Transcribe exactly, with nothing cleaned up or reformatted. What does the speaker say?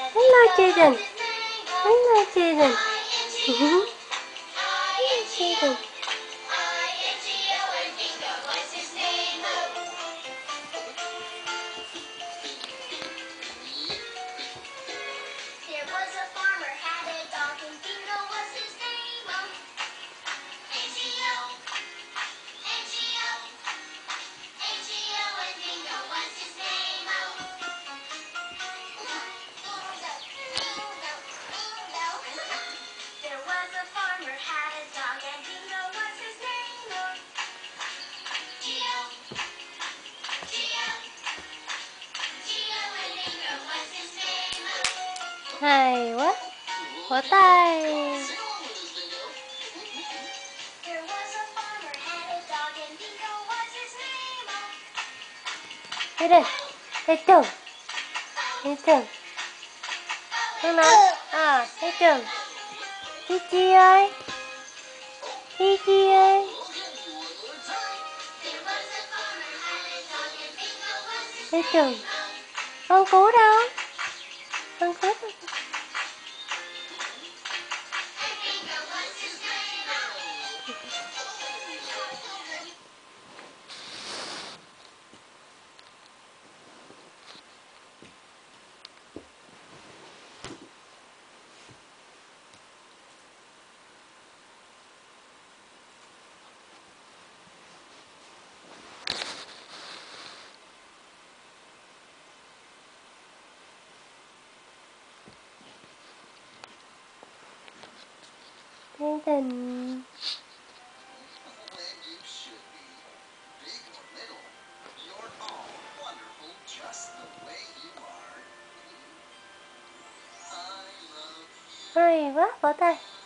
Hello children. Hello children. Hello children. There was a farmer had a dog and Bingo was his name. N G O, N G O, N G O and Bingo was his name. There was a farmer had a dog and Bingo was his name. G O, G O, G O and Bingo was his name. Hay quá. Vỗ tay. There was a farmer had a dog and Bingo was his name. Đây đây. Đây trường. Đây trường. Con nào? À, đây trường. Chi Chi ơi. Chi Chi ơi. Đây trường. Con cú đâu? Con cú đâu? Đây tình. Hay quá, vỗ tay.